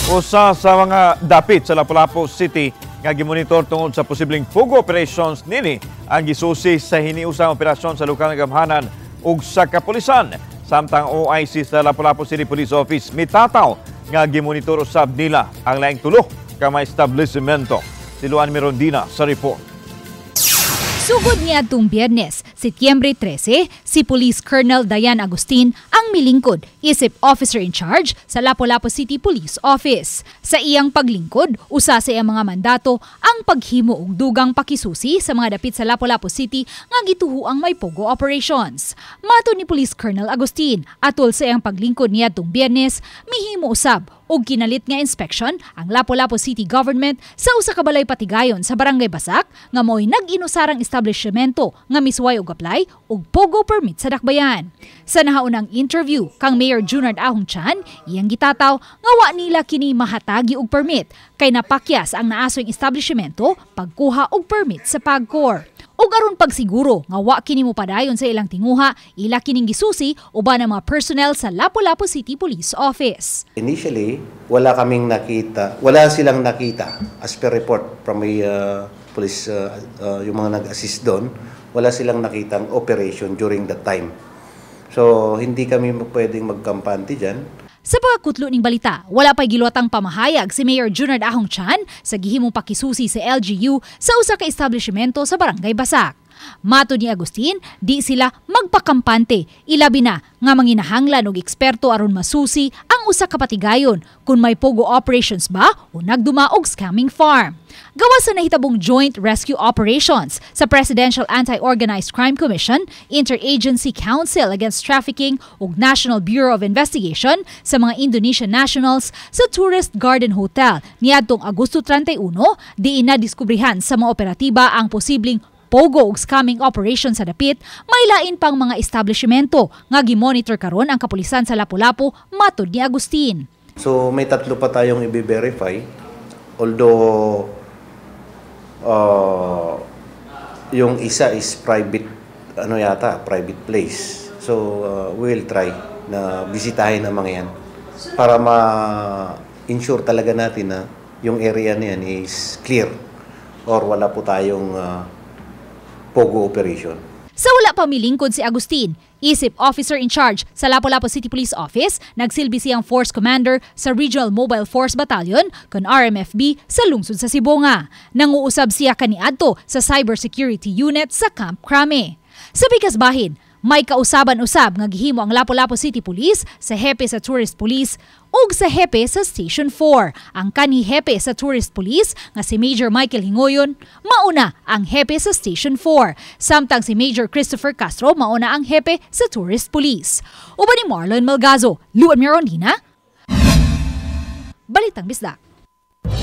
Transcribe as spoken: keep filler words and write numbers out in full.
Usa sa mga dapit sa Lapu-Lapu City nga gimonitor tungod sa posibleng pogo operations nini ang gisusi sa hiniusang operasyon sa lokal nga gamhanan ug sa kapulisan. Samtang O I C sa Lapu-Lapu City Police Office mitataw nga gimonitor usab nila ang laing tulo ka mga establishmento. Si Luan Mirondina sa report. Sugod niadtong Biyernes, Setyembre trese, si Police Colonel Dayan Agustin ang milingkod isip officer in charge sa Lapu-Lapu City Police Office. Sa iyang paglingkod, usa sa iyang mga mandato ang paghimo og dugang pakisusi sa mga dapit sa Lapu-Lapu City nga gituhuang may pogo operations. Matud ni Police Colonel Agustin, atol sa iyang paglingkod niadtong Biyernes, mihimo usab og kinalit nga inspection ang Lapu-Lapu City Government sa usa ka balay patigayon sa Barangay Basak nga mo'y nag-inusarang establishmento nga misway og apply og pogo permit sa dakbayan. Sa nahaunang interview kang Mayor Junard Ahong Chan, iyang gitataw nga wa nila kini mahatagi og permit kay napakyas ang naasoy establishmento pagkuha og permit sa PAGCOR. Ug aron pagsiguro nga wa kini mopadayon sa ilang tinguha, ila kining gisusi uban ang mga personnel sa Lapu-Lapu City Police Office. Initially, wala kaming nakita, wala silang nakita as per report from the uh, police, uh, uh, yung mga nag-assist doon, wala silang nakitang operation during that time. So, hindi kami pwedeng magkampante dyan. Sa pagkutlo ning balita, wala pa'y giluwatang pamahayag si Mayor Junard Ahong Chan sa gihimong pakisusi sa L G U sa usa ka establishmento sa Barangay Basak. Matud ni Agustin, di sila magpakampante, ilabi na nga manginahanglan og eksperto aron masusi ang usa ka patigayon kung may pogo operations ba o nagdumaog scamming farm. Gawa sa nahitabong joint rescue operations sa Presidential Anti-Organized Crime Commission, Interagency Council Against Trafficking ug National Bureau of Investigation sa mga Indonesian nationals sa Tourist Garden Hotel niadtong Agosto thirty-one, diin na diskubrihan sa mga operatiba ang posibleng pogo ug scamming operation sa dapit, may lain pang mga establishmento nga gimonitor karon ang kapulisan sa Lapu-Lapu, matud ni Agustin. So may tatlo pa tayong i-verify, although uh, yung isa is private, ano yata, private place. So uh, we will try na bisitahin ang mga yan para ma-ensure talaga natin na yung area na yan is clear or wala po tayong uh, pogo operation. Sa wala pa milingkod si Agustin, isip officer in charge sa Lapu-Lapu City Police Office, nagsilbi siyang force commander sa Regional Mobile Force Battalion kon R M F B sa lungsod sa Sibonga. Nanguusab siya kaniadto sa Cybersecurity Unit sa Camp Crame. Sa bigas bahin, may kausaban usab nga gihimo ang Lapu-Lapu City Police sa hepe sa Tourist Police ug sa hepe sa Station four. Ang kanhi hepe sa Tourist Police nga si Major Michael Hingoyon mauna ang hepe sa Station four. Samtang si Major Christopher Castro mauna ang hepe sa Tourist Police. Uban ni Marlon Malgazo, Luan Mirondina, Balitang Bisdak.